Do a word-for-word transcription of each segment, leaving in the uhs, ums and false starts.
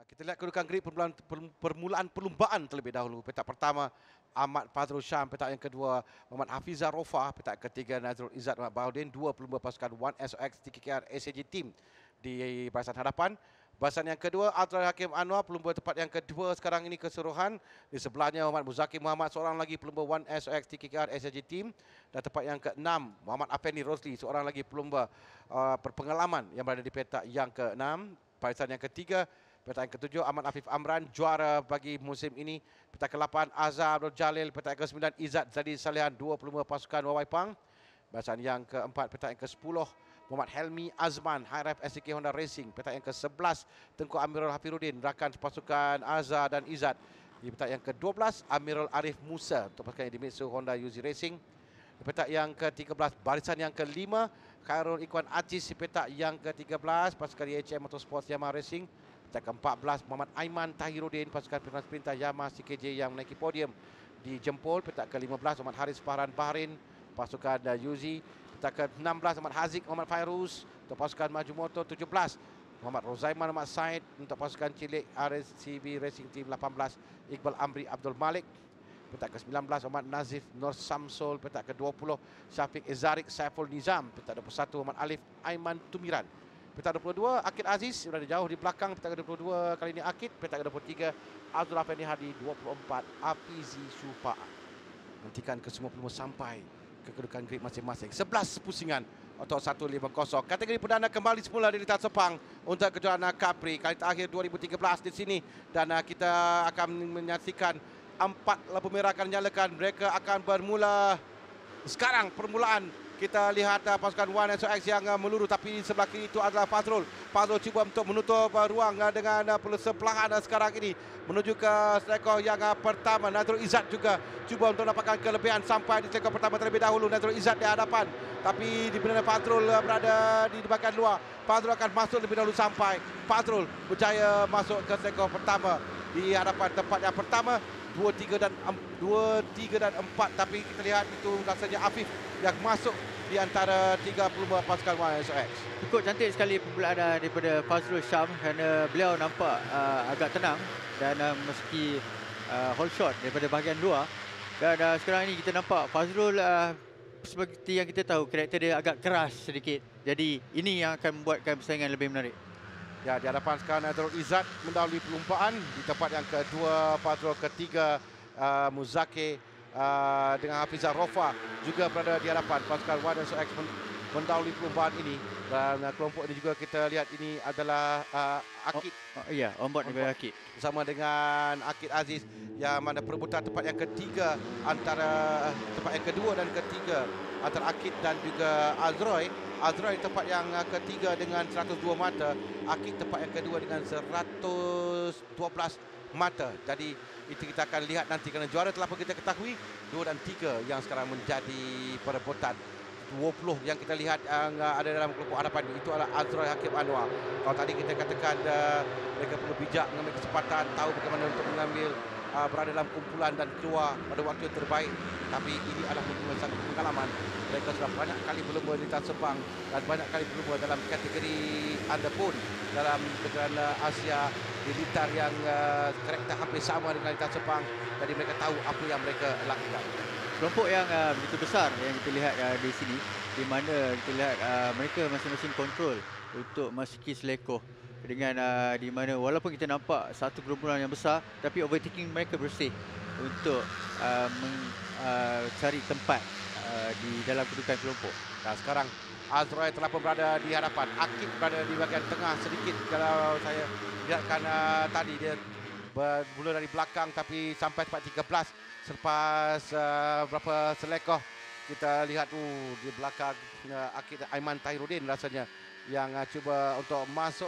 Kita lihat kedudukan grid permulaan, permulaan perlumbaan terlebih dahulu. Petak pertama Ahmad Fazrul Syam, petak yang kedua Muhammad Hafizah Rofa, petak ketiga Nazrul Izzat Muhammad Baudin, dua pelumba pasukan one S O X T K K R S A J Team di barisan hadapan. Barisan yang kedua Azrael Hakim Anwar, pelumba tepat yang kedua sekarang ini keseluruhan. Di sebelahnya Muhammad Muzakir Muhammad, seorang lagi pelumba one S O X T K K R S A J Team. Dan tepat yang keenam Muhammad Afendi Rosli, seorang lagi pelumba uh, berpengalaman yang berada di petak yang keenam. Barisan yang ketiga, petak yang ketujuh Ahmad Afif Amran, juara bagi musim ini. Petak ke-lapan Azhar Abdul Jalil, petak yang ke-sembilan Izzat Zadi Salihan, dua pelumba pasukan Wawai Pang. Barisan yang keempat, petak yang ke-sepuluh Muhammad Helmi Azman, H R F S C K Honda Racing. Petak yang ke-sebelas Tengku Amirul Hafiruddin, rakan pasukan Azhar dan Izzat. Di petak yang ke-dua belas Amirul Arif Musa untuk pasukan Idemitsu Honda Uzi Racing. Di petak yang ke-tiga belas, barisan yang kelima Khairul Ikhwan Aziz. Di petak yang ke-tiga belas pasukan Y H M Motorsports Yamaha Racing. Petak ke-empat belas Muhammad Aiman Tahiruddin, pasukan Pertukaran Sprinter Yamaha C K J yang menaiki podium di Jempol. Petak ke-lima belas Muhammad Haris Fahran Bahrain, pasukan Uzi. Petak ke-enam belas Muhammad Haziq Muhammad Fairuz untuk pasukan Maju Motor. Tujuh belas Muhammad Rozaiman Muhammad Said untuk pasukan Cilik R S C B Racing Team. Lapan belas Iqbal Amri Abdul Malik. Petak ke-sembilan belas Muhammad Nazif Nur Samsul. Petak ke-dua puluh Syafiq Izarik Saiful Nizam. Petak dua puluh satu Muhammad Alif Aiman Tumiran. Petak dua puluh dua Akid Aziz berada jauh di belakang. Petak ke-dua puluh dua kali ini Akid. Petak ke-dua puluh tiga Abdul Afendi Hadi. Dua puluh empat Afizi Supa. Nantikan ke semua pelumba sampai ke kedudukan grid masing-masing. sebelas pusingan atau seratus lima puluh. Kategori perdana kembali semula di lintas Sepang untuk kejuaraan Capri kali terakhir dua ribu tiga belas di sini. Dan uh, kita akan menyaksikan empat lampu merah akan dinyalakan. Mereka akan bermula sekarang. Permulaan kita lihat uh, pasukan one S O X yang uh, meluru, tapi di sebelah kiri itu adalah Fazrul. Fazrul cuba untuk menutup uh, ruang uh, dengan uh, persebelahan uh, sekarang ini menuju ke selekoh yang uh, pertama. Nazrul Izzat juga cuba untuk dapatkan kelebihan sampai di selekoh pertama terlebih dahulu. Nazrul Izzat di hadapan, tapi di mana Fazrul uh, berada di bahagian luar. Fazrul akan masuk lebih dahulu sampai. Fazrul berjaya masuk ke selekoh pertama di hadapan tempat yang pertama. Dua, tiga dan dua, tiga dan empat, tapi kita lihat itu rasanya Afif yang masuk di antara tiga pelumba pasukan one S O X. Cukup cantik sekali permulaan uh, daripada Fazrul Syam kerana beliau nampak uh, agak tenang dan uh, meski uh, hold shot daripada bahagian luar. Dan uh, sekarang ini kita nampak Fazrul uh, seperti yang kita tahu, karakter dia agak keras sedikit. Jadi ini yang akan membuatkan persaingan lebih menarik. Ya, di hadapan sekarang Nazrul Izzat mendahului pelumpaan. Di tempat yang kedua Fazrul, ketiga uh, Muzakir uh, dengan Hafizah Rofa juga berada di hadapan. Pasukan one S O X mendahului pelumpaan ini. Dan uh, kelompok ini juga kita lihat ini adalah uh, Akid. Oh, oh, iya, onboard daripada Akid. Bersama dengan Akid Aziz yang mana perebutan tempat yang ketiga antara tempat yang kedua dan ketiga antara Akid dan juga Azroy. Azroy tempat yang ketiga dengan seratus dua mata, Akid tempat yang kedua dengan seratus dua belas mata. Jadi itu kita akan lihat nanti kerana juara telah pun kita ketahui dua dan tiga yang sekarang menjadi perebutan. dua puluh yang kita lihat yang ada dalam kelompok hadapan itu adalah Azroy Hakim Anwar. Kalau tadi kita katakan uh, mereka perlu bijak mengambil kesempatan, tahu bagaimana untuk mengambil uh, berada dalam kumpulan dan keluar pada waktu yang terbaik. Tapi ini adalah satu pengalaman. Mereka sudah banyak kali berlumba di lintas Sepang dan banyak kali berlumba dalam kategori underpun dalam kejuaraan Asia di lintar yang uh, karakter hampir sama dengan lintas Sepang. Jadi mereka tahu apa yang mereka lakukan. Kelompok yang uh, begitu besar yang kita lihat uh, di sini, di mana kita lihat uh, mereka masing-masing kontrol untuk masuki selekoh dengan uh, di mana walaupun kita nampak satu gerombolan yang besar, tapi overtaking mereka bersih untuk uh, mencari uh, tempat uh, di dalam kedudukan kelompok. Nah, sekarang Azroy telah pun berada di hadapan. Akid berada di bahagian tengah sedikit. Kalau saya lihatkan uh, tadi dia bermula dari belakang, tapi sampai tempat tiga belas selepas uh, berapa selekoh kita lihat uh, di belakang uh, Akid Aiman Tahiruddin rasanya yang uh, cuba untuk masuk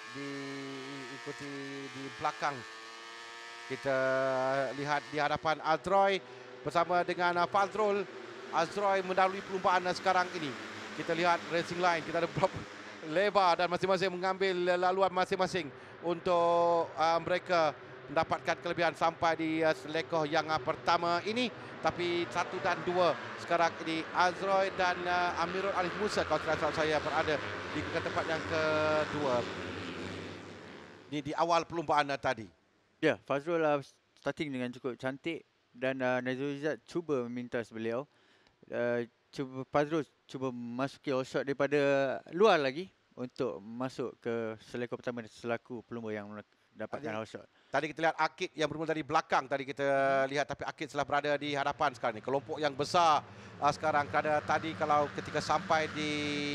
diikuti di belakang. Kita lihat di hadapan Azroy bersama dengan uh, Fazrul. Azroy mendahului perlumbaan uh, sekarang ini. Kita lihat racing line, kita ada berapa lebar dan masing-masing mengambil laluan masing-masing untuk uh, mereka mendapatkan kelebihan sampai di uh, selekoh yang uh, pertama ini. Tapi satu dan dua sekarang ini Azroy dan uh, Amirul Alif Musa kalau tidak salah saya berada di tempat yang kedua. di, di awal perlumbaan uh, tadi. Ya, Fazrul uh, starting dengan cukup cantik dan uh, Nazrul Izzat cuba memintas beliau. Uh, cuba Fazrul cuba masuki all shot daripada luar lagi untuk masuk ke selekor pertama selaku pelumba yang dapatkan all shot. Tadi kita lihat Akid yang bermula dari belakang tadi kita lihat, tapi Akid telah berada di hadapan sekarang ni. Kelompok yang besar uh, sekarang, kerana tadi kalau ketika sampai di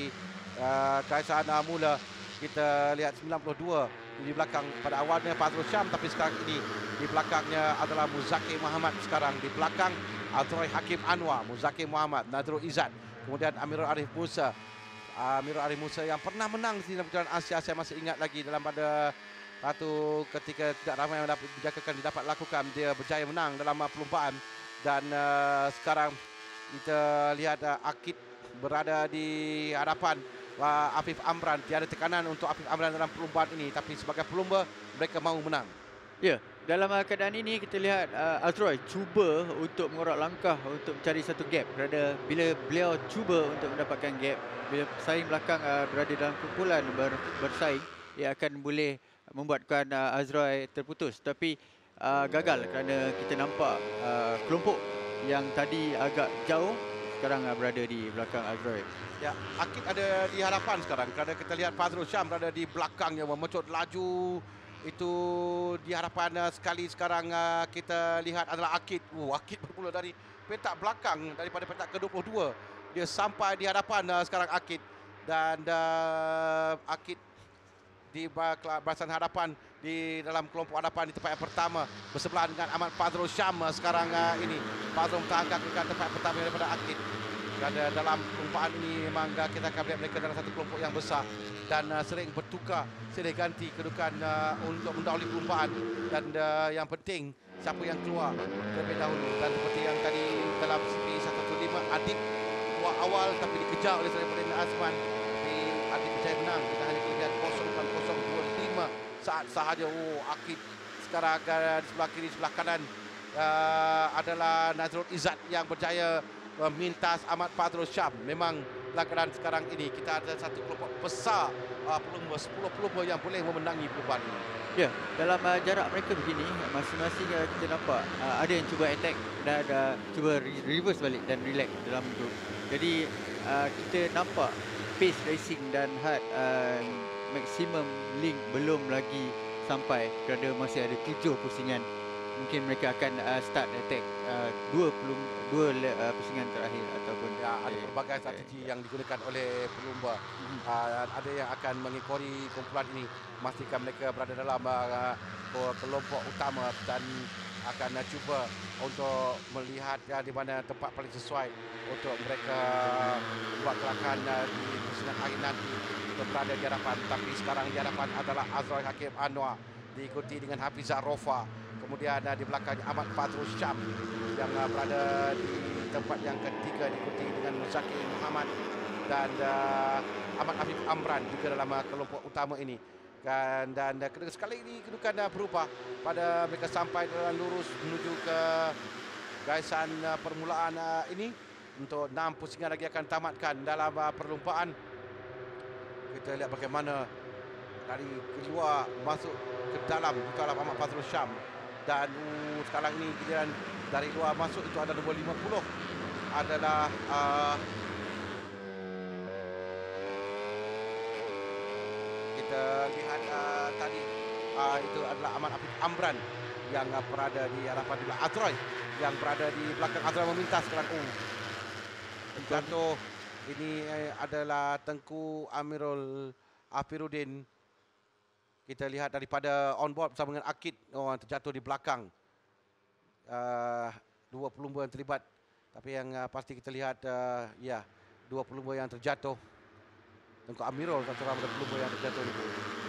uh, gaisan uh, mula kita lihat sembilan puluh dua di belakang pada awalnya Fazrul Syam, tapi sekarang ini di belakangnya adalah Muzakir Muhammad. Sekarang di belakang Azrai Hakim Anwar, Muzakir Muhammad, Nazrul Izzat, kemudian Amirul Arif Musa. Amirul Arif Musa yang pernah menang di dalam kejuaraan Asia, saya masih ingat lagi dalam pada satu ketika tidak ramai yang dapat dijangkakan dia dapat lakukan, dia berjaya menang dalam perlumbaan. Dan uh, sekarang kita lihat uh, Akid berada di hadapan uh, Afif Amran. Tiada tekanan untuk Afif Amran dalam perlumbaan ini, tapi sebagai pelumba mereka mahu menang. Ya, dalam uh, keadaan ini kita lihat uh, Azrai cuba untuk mengorak langkah untuk mencari satu gap, kerana bila beliau cuba untuk mendapatkan gap, bila pesaing belakang uh, berada dalam kumpulan ber, bersaing, ia akan boleh membuatkan uh, Azrai terputus, tapi uh, gagal kerana kita nampak uh, kelompok yang tadi agak jauh sekarang uh, berada di belakang Azrai. Ya, Akid ada di hadapan sekarang kerana kita lihat Fazrul Syam berada di belakangnya memecut laju. Itu di hadapan uh, sekali sekarang uh, kita lihat adalah Akid. Oh, Akid bermula dari petak belakang daripada petak ke dua puluh dua. Dia sampai di hadapan uh, sekarang Akid, dan uh, Akid di barisan hadapan di dalam kelompok hadapan di tempat yang pertama bersebelahan dengan Ahmad Fazrul Syam. Sekarang uh, ini Fazrul mempertahankan kedudukan tempat pertama daripada Akid. Dan uh, dalam perlumbaan ini memang uh, kita akan melihat mereka dalam satu kelompok yang besar dan uh, sering bertukar silih ganti kedudukan uh, untuk mendahului perlumbaan. Dan uh, yang penting siapa yang keluar terlebih dahulu. Dan seperti yang tadi dalam C P seratus lima, Adib keluar awal tapi dikejar oleh Saifuddin Azman. Tapi Adib berjaya menang. Kita hanya kelebihan kosong kosong dua lima saat sahaja. Oh, Akid sekarang uh, di sebelah kiri, sebelah kanan uh, adalah Nazrul Izzat yang berjaya memintas Ahmad Fazrul Syam. Memang dalam keadaan sekarang ini kita ada satu kelompok besar uh, pelumba, sepuluh pelumba yang boleh memenangi perlumbaan ini. Ya, dalam uh, jarak mereka begini, masing-masing uh, kita nampak uh, ada yang cuba attack dan ada cuba reverse balik dan relax dalam group. Jadi uh, kita nampak pace racing dan hard uh, maksimum link belum lagi sampai, kerana masih ada tujuh pusingan. Mungkin mereka akan uh, start attack uh, dua pelum, dua uh, pusingan terakhir ataupun ya, ada pelbagai strategi yang digunakan oleh pelumba. Mm-hmm. uh, ada yang akan mengikori kumpulan ini, memastikan mereka berada dalam uh, kelompok utama dan akan uh, cuba untuk melihat uh, di mana tempat paling sesuai untuk mereka buat gerakan uh, di pusingan akhir nanti untuk berada di hadapan. Tapi sekarang di hadapan adalah Azrai Hakim Anwar, diikuti dengan Hafizah Rofa. Kemudian uh, di belakangnya Ahmad Fazrul Syam yang uh, berada di tempat yang ketiga, diikuti dengan Muzakir Muhammad dan uh, Ahmad Afif Amran juga dalam uh, kelompok utama ini. Dan, dan uh, sekali ini kedudukan uh, berubah pada mereka sampai dalam lurus menuju ke gaisan uh, permulaan uh, ini. Untuk enam pusingan lagi akan tamatkan dalam uh, perlumbaan. Kita lihat bagaimana dari keluar masuk ke dalam itu adalah Ahmad Fazrul Syam. Dan uh, sekarang ini giliran dari luar masuk itu ada nombor lima puluh adalah uh, kita lihat uh, tadi uh, itu adalah Ahmad Afif Amran yang uh, berada di hadapan di belakang Azrai, yang berada di belakang Azrai memintas sekarang. Oh, jatuh ini eh, adalah Tengku Amirul Afiruddin. Kita lihat daripada on board bersama dengan Akid, oh, terjatuh di belakang. Uh, dua pelumba yang terlibat, tapi yang uh, pasti kita lihat uh, ya dua pelumba yang terjatuh. Tengku Amirul terserah pada pelumba yang terjatuh itu.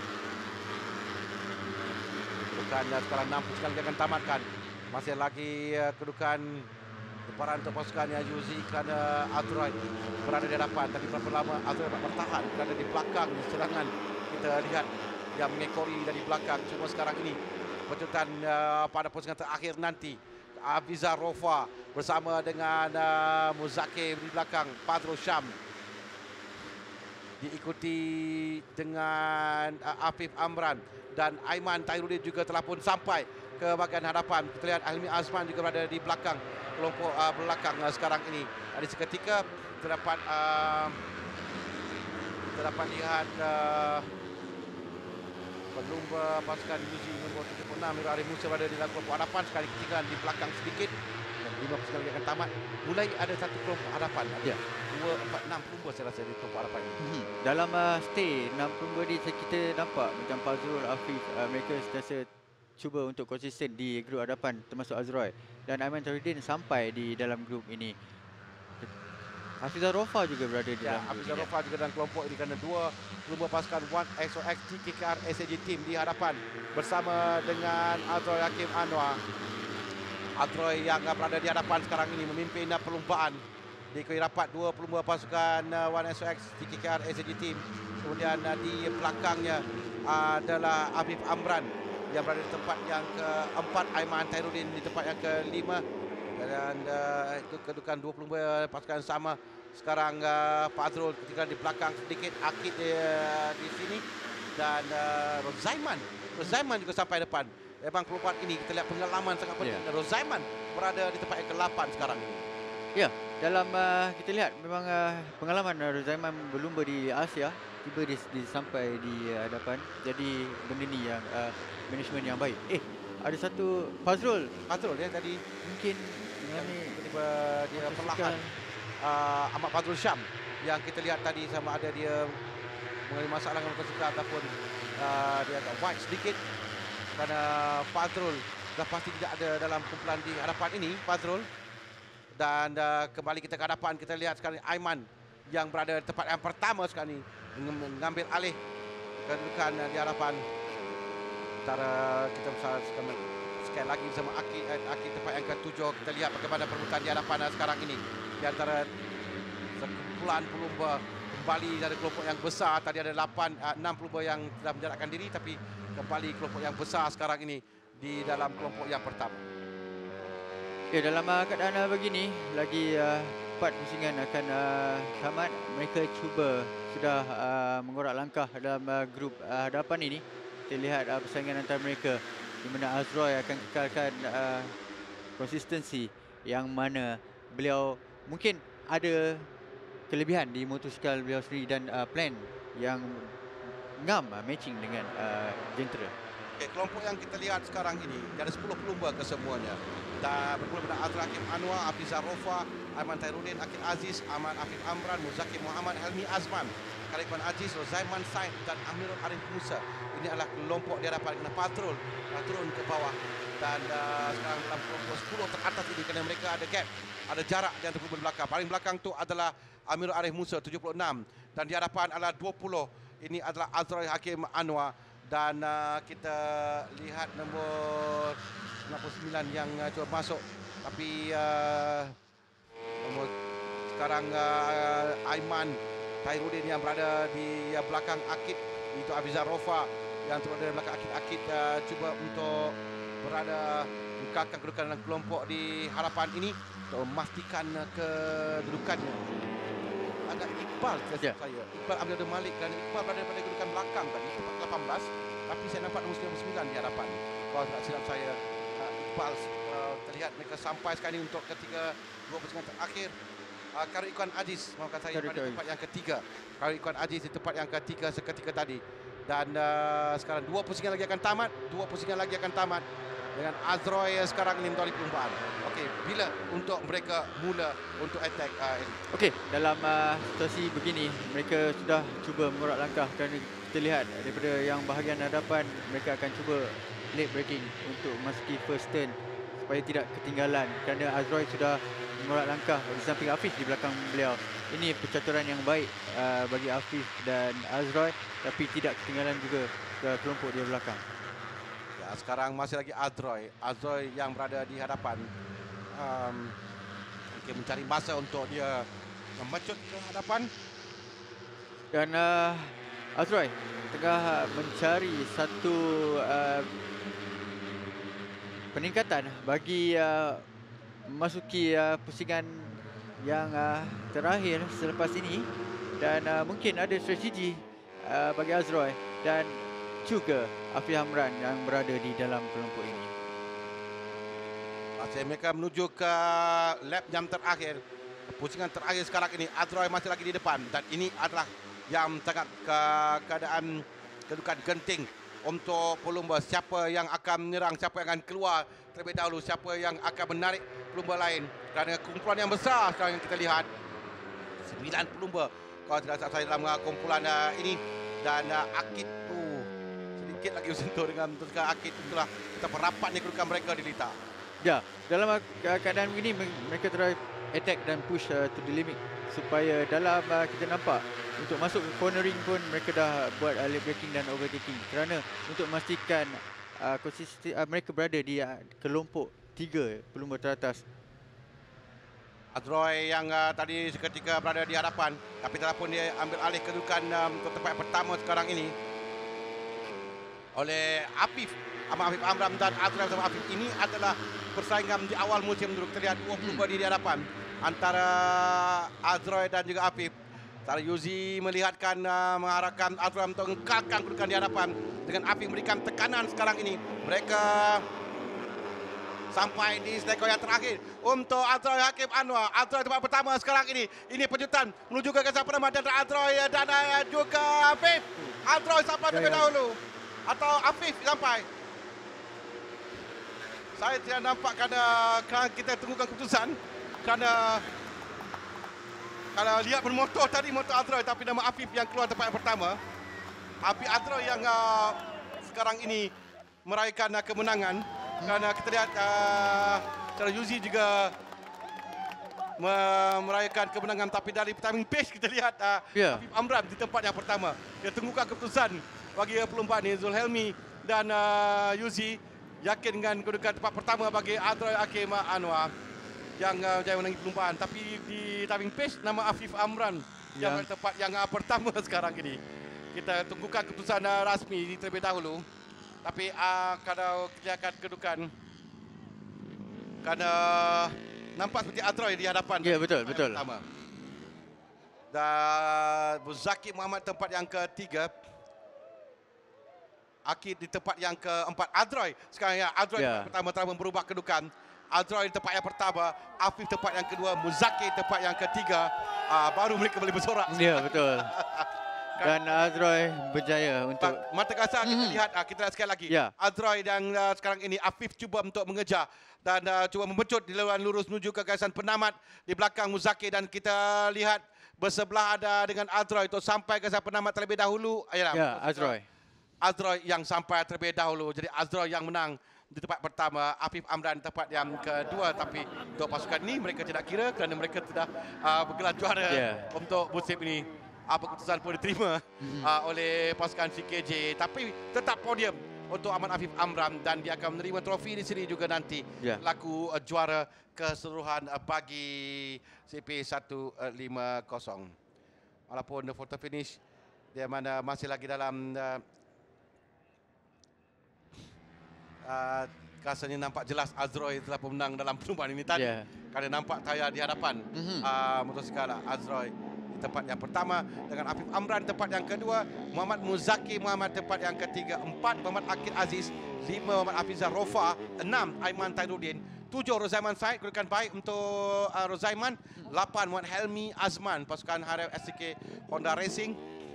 Bukan uh, sekarang enam puluh sekali akan tamatkan. Masih lagi uh, kedudukan deparan untuk pasukan Yuzi kerana Azrai berada di hadapan, tapi berapa lama Azrai dapat bertahan kerana di belakang serangan kita lihat yang mengekori dari belakang. Cuma sekarang ini pecutan uh, pada pusingan terakhir nanti Hafizah Rofa bersama dengan uh, Muzakir di belakang Fazrul Syam. diikuti dengan uh, Afif Amran dan Aiman Tairudin juga telah pun sampai ke bahagian hadapan. Kita lihat Helmi Azman juga berada di belakang kelompok uh, belakang uh, sekarang ini. Ada seketika terdapat uh, terdapat lihat uh, pelumba pasukan Uzi nombor tujuh puluh enam Amirul Arif Musa berada di dalam kelompok hadapan. Sekali ketinggalan di belakang sedikit. Dan lima pasukan lagi akan tamat. Mulai ada satu kelompok hadapan. Ya. Dua, empat, enam pelumba saya rasa di kelompok hadapan ini. Hmm. Dalam uh, stay enam pelumba ni kita nampak macam Fazrul, Afif, uh, mereka sentiasa cuba untuk konsisten di grup hadapan termasuk Azroy. Dan Aiman Tairudin sampai di dalam grup ini. Hafizah Rofa juga berada di Ya, dalam grup Hafizah ini. Rofa juga dalam kelompok ini kerana dua pelumba pasukan One X O X T K K R S A J Team di hadapan bersama dengan Azroy Hakim Anwar. Azroy yang berada di hadapan sekarang ini memimpin perlumbaan. Diikuti rapat dua pelumba pasukan One X O X T K K R S A J Team. Kemudian uh, di belakangnya uh, adalah Afif Amran yang berada di tempat yang keempat, Aiman Tairudin di tempat yang kelima. Dan uh, itu kedudukan dua pelumba pasukan sama. Sekarang uh, Fazrul ketika di belakang sedikit, Akid uh, di sini dan uh, Rozaiman. Rozaiman juga sampai depan. Memang perlumbaan ini kita lihat pengalaman sangat penting. Yeah. Dan Rozaiman berada di tempat yang ke delapan sekarang ini. Ya, dalam uh, kita lihat memang uh, pengalaman uh, Rozaiman berlumba di Asia tiba di, di sampai di uh, hadapan. Jadi benda ni yang uh, management yang baik. Eh, ada satu Fazrul Fazrul ya tadi mungkin yang ni tiba-tiba dia motosikal. perlahan uh, Ahmad Fazrul Syam yang kita lihat tadi sama ada dia mengalami masalah dengan motosikal ataupun uh, dia agak wide sedikit kerana Fazrul dah pasti tidak ada dalam kumpulan di hadapan ini Fazrul. Dan uh, kembali kita ke hadapan, kita lihat sekarang Aiman yang berada di tempat yang pertama sekarang ini mengambil alih kedudukan uh, di hadapan. Antara kita bersama sekali lagi bersama Akid, Akid tempat yang ketujuh. Kita lihat bagaimana perebutan di hadapan sekarang ini di antara sekumpulan pelumba kembali dari kelompok yang besar. Tadi ada lapan, enam pelumba yang telah menjalankan diri, tapi kembali kelompok yang besar sekarang ini di dalam kelompok yang pertama. Ya, dalam uh, keadaan uh, begini lagi uh, empat pusingan akan uh, tamat. Mereka cuba sudah uh, mengorak langkah dalam uh, grup uh, hadapan ini. Kita lihat uh, persaingan antara mereka di mana Azroy akan kekalkan uh, konsistensi yang mana beliau mungkin ada kelebihan di motosikal beliau sendiri dan uh, plan yang ngam uh, matching dengan uh, jentera. Okay, kelompok yang kita lihat sekarang ini ada sepuluh pelumba kesemuanya. Dan bermula pada Azra Hakim Anwar, Hafizah Rofa, Aiman Tairudin, Akid Aziz, Ahmad Afif Amran, Muzakir Muhammad, Helmi Azman, Khalifan Aziz, Rozaiman Said dan Amirul Arif Musa. Ini adalah kelompok di hadapan dengan Fazrul turun ke bawah. Dan uh, sekarang dalam kelompok sepuluh teratas ini kerana mereka ada gap, ada jarak di antara pelumba belakang. Paling belakang tu adalah Amirul Arif Musa tujuh puluh enam dan di hadapan adalah dua puluh. Ini adalah Azra Hakim Anwar dan uh, kita lihat nombor sembilan puluh sembilan yang uh, cuba masuk, tapi uh, nombor sekarang uh, Aiman Tairudin yang berada di uh, belakang Akid, itu Hafizah Rofa yang berada di belakang Akid. Akid uh, cuba untuk berada mengkakalkan kedudukan dalam kelompok di hadapan ini untuk memastikan uh, kedudukannya. Agak Iqbal Ya. saya, Iqbal Abdul Malik dan Iqbal berada pada kedudukan belakang tadi tempat lapan belas, tapi saya nampak nombor sembilan puluh sembilan di hadapan. Kalau tak silap saya, uh, Iqbal uh, terlihat mereka sampai sekali untuk ketiga dua pusingan terakhir. Uh, Karul Ikhwan Aziz maafkan saya Karul pada Ikhwan. tempat yang ketiga. Karul Ikhwan Aziz di tempat yang ketiga seketika tadi. Dan uh, sekarang dua pusingan lagi akan tamat, dua pusingan lagi akan tamat dengan Azroy sekarang ini mentoli perlumbaan. Okey, bila untuk mereka mula untuk attack uh, ini? Okey, dalam uh, situasi begini mereka sudah cuba mengorak langkah kerana kita lihat daripada yang bahagian hadapan mereka akan cuba late braking untuk memasuki first turn supaya tidak ketinggalan kerana Azroy sudah mengorak langkah di samping Afif di belakang beliau. Ini percaturan yang baik uh, bagi Afif dan Azroy, tapi tidak ketinggalan juga ke kelompok di belakang. Ya, sekarang masih lagi Azroy. Azroy yang berada di hadapan. Um, okay, mencari masa untuk dia memecut ke hadapan. Dan uh, Azroy tengah mencari satu uh, peningkatan bagi uh, memasuki uh, pusingan yang uh, terakhir selepas ini. dan uh, mungkin ada strategi uh, bagi Azroy dan juga Afi Hamran yang berada di dalam kelompok ini. Masih mereka menuju ke lap jam terakhir. Pusingan terakhir sekarang ini, Azroy masih lagi di depan dan ini adalah yang sangat ke keadaan kedudukan genting untuk pelumba. Siapa yang akan menyerang, siapa yang akan keluar terlebih dahulu, siapa yang akan menarik pelumba lain. Kerana kumpulan yang besar sekarang yang kita lihat, sembilan pelumba kalau tidak salah saya dalam kumpulan uh, ini. Dan uh, Akid tu sedikit lagi sentuh dengan teruskan Akid. Itulah betapa rapatnya kedudukan mereka di Lita. Ya, dalam uh, keadaan begini mereka try attack dan push uh, to the limit supaya dalam uh, kita nampak untuk masuk ke cornering pun mereka dah buat uh, late braking dan overtaking kerana untuk memastikan uh, konsisten uh, mereka berada di uh, kelompok tiga pelumba teratas. Azroy yang uh, tadi seketika berada di hadapan, tapi telah pun dia ambil alih kedudukan um, untuk tempat pertama sekarang ini oleh Afif, Ahmad Afif Amram dan Azroy bersama Afif. Ini adalah persaingan di awal musim dulu. Kita lihat dua puluh hmm. di hadapan antara Azroy dan juga Afif. Tara Yuzi melihatkan uh, mengharapkan Azroy untuk mengekalkan kedudukan di hadapan dengan Afif memberikan tekanan sekarang ini. Mereka sampai di stekor yang terakhir untuk Azroy Hakim Anwar. Azroy tempat pertama sekarang ini. Ini penjutan menuju ke kesan penama dan Azroy dan uh, juga Afif. Azroy sampai terlebih dahulu. Atau Afif sampai. Saya tidak nampak kerana, kerana kita tunggukan keputusan. Kerana kalau lihat bermotor tadi motor Azroy, tapi nama Afif yang keluar tempat yang pertama. Afif Azroy yang uh, sekarang ini meraihkan uh, kemenangan. Kerana kita lihat uh, Tara Yuzi juga meraihkan kemenangan, tapi dari timing pace kita lihat uh, yeah. Afif Amran di tempat yang pertama. Dia tunggukan keputusan bagi pelumba ni, Zulhelmi dan uh, Yuzi yakin dengan kedudukan tempat pertama bagi Azroy Hakim Anwar yang uh, jaya menangi perlumbaan. Tapi di timing pace nama Afif Amran yang, yang tempat yang uh, pertama sekarang ini. Kita tunggukan keputusan uh, rasmi terlebih dahulu. Tapi uh, kalau kita akan kedudukan, kerana nampak seperti Azroy di hadapan. Ya, betul, betul. Pertama. Dan Muzaki Muhammad tempat yang ketiga. Akid di tempat yang keempat. Azroy sekarang ya, Azroy yeah. pertama-tama berubah kedudukan. Azroy di tempat yang pertama, Afif tempat yang kedua, Muzaki tempat yang ketiga. Uh, baru mereka boleh bersorak. Ya, betul. Dan Azroy berjaya untuk mata kasar kita mm. lihat uh, kita lihat sekali lagi. Yeah. Azroy dan uh, sekarang ini Afif cuba untuk mengejar dan uh, cuba membencut di laluan lurus menuju ke gasan penamat di belakang Muzaki, dan kita lihat bersebelah ada dengan Azroy untuk sampai ke gasan penamat terlebih dahulu. Ayalah, ya, Azroy. Azroy yang sampai terlebih dahulu. Jadi Azroy yang menang di tempat pertama, Afif Amran tempat yang kedua. Tapi untuk pasukan ini mereka tidak kira kerana mereka sudah uh, bergelar juara yeah. untuk musim ini. Apa keputusan pun diterima mm-hmm. uh, oleh pasukan C K J. Tapi tetap podium untuk Ahmad Afif Amram dan dia akan menerima trofi di sini juga nanti. Yeah. Laku uh, juara keseluruhan uh, bagi C P seratus lima puluh. Walaupun the photo finish dia mana masih lagi dalam uh, uh, rasanya nampak jelas Azroy telah pemenang dalam perlumbaan ini tadi. Yeah. Kerana nampak tayar di hadapan mm-hmm. uh, motosikal Azroy tempat yang pertama dengan Afif Amran tempat yang kedua, Muhammad Muzaki Muhammad tempat yang ketiga, empat Muhammad Akid Aziz, lima Muhammad Hafizah Rofa, enam Aiman Tairuddin, tujuh Rozaiman Said, kedudukan baik untuk uh, Rozaiman, lapan Muhammad Helmi Azman pasukan Harif S C K Honda Racing.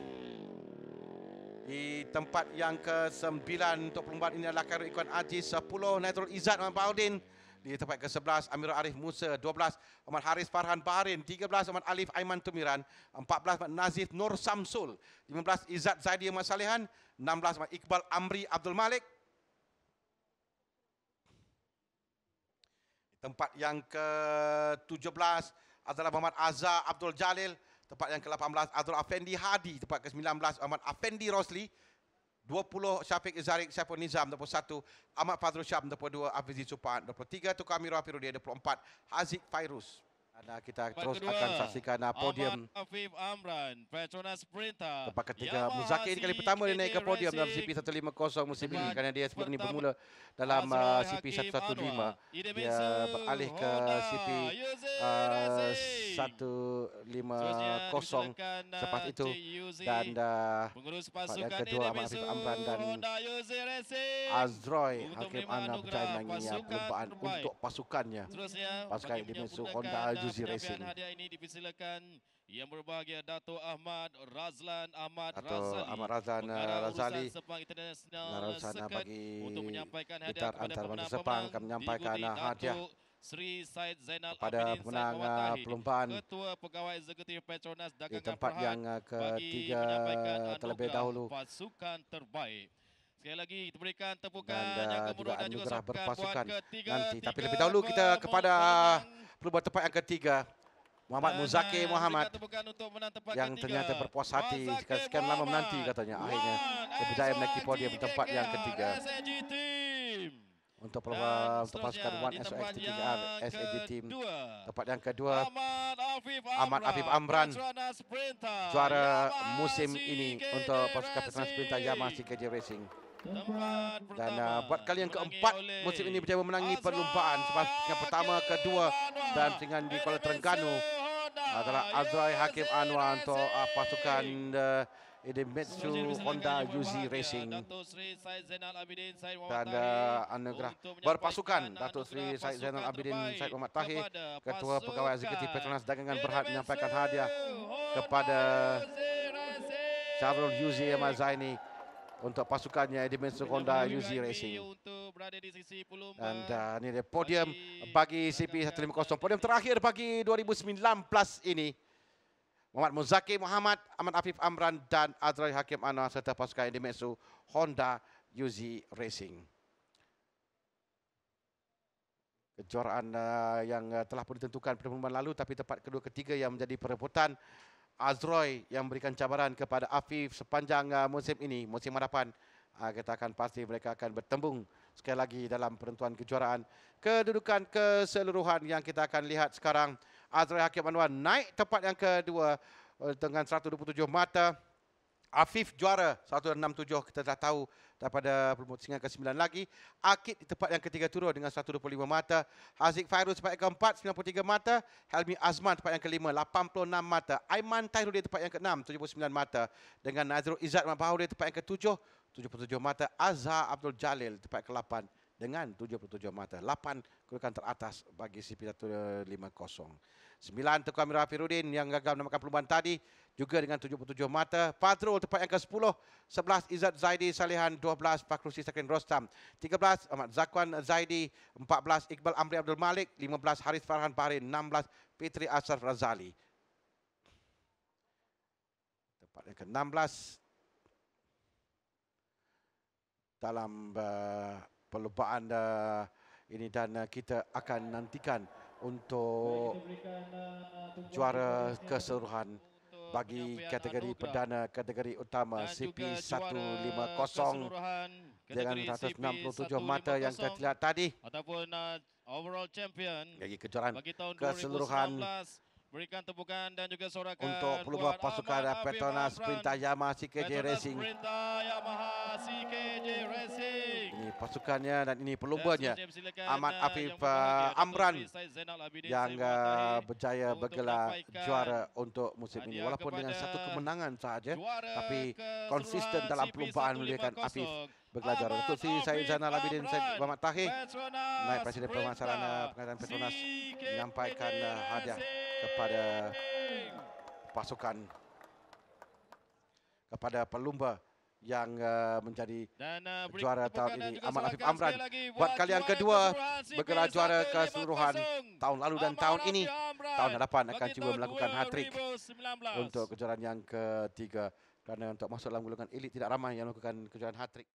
Di tempat yang ke sembilan untuk perlombaan ini adalah Khairul Ikhwan Aziz, sepuluh Naidrul Izzat Muhammad Baudin. Di tempat ke sebelas Amirul Arif Musa, dua belas Muhammad Haris Farhan Baharin, tiga belas Muhammad Alif Aiman Tumiran, empat belas Muhammad Nazif Nur Samsul, lima belas Izzat Zaidi Ahmad Salihan, enam belas Muhammad Iqbal Amri Abdul Malik. Tempat yang ke tujuh belas adalah Muhammad Azhar Abdul Jalil, tempat yang ke lapan belas Abdul Afendi Hadi, tempat ke sembilan belas Muhammad Afendi Rosli, dua puluh Syafiq Zarik Syaiful Nizam, dua puluh satu Ahmad Fadrul Syam, dua puluh dua Hafizi Supan, dua puluh tiga Tukar Amirul Afiruddin, dua puluh empat Haziq Fairuz. Dan kita Tempat terus kedua, akan saksikan uh, podium. Ahmad Afif Amran, Petronas Sprinter. Tempat ketiga, Muzaki ini kali pertama dia naik ke podium dalam C P seratus lima puluh musim ini kerana dia sebelum ini bermula dalam uh, C P seratus lima belas. Dia beralih ke C P uh, seratus lima puluh selepas itu dan uh, pada kedua Ahmad Afif Amran dan Azroy Hakim Ana berjaya menangani perlombaan untuk pasukannya. Pasukan Idemitsu Honda Yuzi Racing. Hadiah ini dipersilakan yang berbahagia Dato' Ahmad Razlan Ahmad Dato' Razali. Ahmad Razlan Razali Sepang International sana bagi untuk menyampaikan hadiah gitar kepada antarabangsa Sepang akan menyampaikan hadiah Sri Said Zainal kepada Abidin pemenang Said Mawatahi, perlombaan Ketua Pegawai Eksekutif Petronas di Dagangan tempat Perhad yang uh, ketiga terlebih dahulu. Pasukan terbaik. Sekali lagi kita berikan tepukan Dan yang uh, juga kemudian dan juga anugerah sambutan berpasukan buat ketiga, nanti. Tapi tiga lebih dahulu kita kepada pemenang. perlombaan tempat yang ketiga, Muhammad Dan, Muzaki uh, Muhammad berikan tepukan untuk menang tempat yang ketiga. ternyata berpuas hati Muzaki sekian lama Muhammad. menanti katanya akhirnya One dia berjaya menaiki S O X podium tempat T K K yang ketiga S A G Team. untuk Dan perlombaan untuk pasukan seterusnya One di S O X tempat T K R S A G yang Team. kedua, Tempat yang kedua, Ahmad Afif Ahmad Afif Amran, Petronas Sprinter, juara Yamaha musim C K J ini untuk pasukan Petronas Sprinter Yamaha C K J Racing. Tempat Dan pertama uh, buat kali yang dimenangi keempat oleh musim ini berjaya memenangi Azra perlombaan sepanjang pertama, kedua dan dengan di Kuala Terengganu adalah Azrai Hakim Anwar untuk uh, pasukan uh, Idemitsu Honda Yuzi Racing. Dan uh, anugerah berpasukan Datuk Seri Said Zainal Abidin Said Muhammad Tahir, Ketua Pegawai Eksekutif Petronas Dagangan Berhad, menyampaikan hadiah kepada Syarul Yuzi Ahmad Zaini untuk pasukannya Idemitsu Honda Yuzi Racing. Dan uh, ini dia podium bagi C P seratus lima puluh. Podium terakhir bagi dua ribu sembilan belas ini. Muhammad Muzaki Muhammad, Ahmad Afif Amran dan Azrai Hakim Anwar serta pasukan Idemitsu Honda Yuzi Racing. Kejuaraan uh, yang uh, telah pun ditentukan pada perlombaan lalu, tapi tempat kedua ketiga yang menjadi perebutan Azroy yang memberikan cabaran kepada Afif sepanjang uh, musim ini. Musim hadapan uh, kita akan pasti mereka akan bertembung sekali lagi dalam penentuan kejuaraan. Kedudukan keseluruhan yang kita akan lihat sekarang, Azroy Hakim Anwar naik tempat yang kedua uh, dengan seratus dua puluh tujuh mata. Afif juara seratus enam puluh tujuh, kita dah tahu daripada permusingan ke sembilan lagi. Akid di tempat yang ketiga turun dengan seratus dua puluh lima mata. Haziq Fairuz tempat yang keempat sembilan puluh tiga mata. Helmi Azman tempat yang kelima lapan puluh enam mata. Aiman Tairul di tempat yang keenam tujuh puluh sembilan mata. Dengan Nazrul Izzat Bahuri di tempat yang ketujuh tujuh puluh tujuh mata. Azhar Abdul Jalil tempat yang ke-lapan dengan tujuh puluh tujuh mata. lapan kedudukan teratas bagi C P seratus lima puluh. sembilan Tengku Amir Afiruddin yang gagal menamakan perlombaan tadi juga dengan tujuh puluh tujuh mata. Fadrul tempat yang ke sepuluh, sebelas Izzat Zaidi Salihan, dua belas Fakrusi Sakin Rostam, tiga belas Ahmad Zakwan Zaidi, empat belas Iqbal Amri Abdul Malik, lima belas Haris Farhan Bahrin, enam belas Fitri Ashraf Razali. Tempat yang ke enam belas dalam uh, perlombaan uh, ini dan uh, kita akan nantikan untuk juara keseluruhan bagi kategori perdana, kategori utama C P seratus lima puluh dengan seratus enam puluh tujuh mata yang kita lihat tadi. Ataupun uh, overall champion Bagi kejuaraan bagi tahun keseluruhan dua ribu sembilan belas. Berikan tepukan dan juga sorakan untuk pelumba pasukan Petronas Sprinter Yamaha C K J Racing. Yamaha C K J Racing. Ini pasukannya dan ini pelumbanya Ahmad Afif uh, Amran yang uh, berjaya bergelar juara untuk musim ini. Walaupun dengan satu kemenangan sahaja, tapi konsisten dalam perlumbaan melihatkan Afif bergelar juara. Datuk Seri Said Zainal Abidin Said Muhammad Tahir, Naib Presiden Pemasaran Pengadilan Petronas, menyampaikan uh, hadiah kepada pasukan, kepada pelumba yang uh, menjadi dan, uh, juara tahun ini. Ahmad Afif Amran buat kali yang kedua bergelar juara keseluruhan tahun lalu dan tahun ini. Tahun hadapan akan cuba melakukan hat-trick untuk kejuaraan yang ketiga. Kerana untuk masuk dalam golongan elit tidak ramai yang melakukan kejuaraan hat-trick.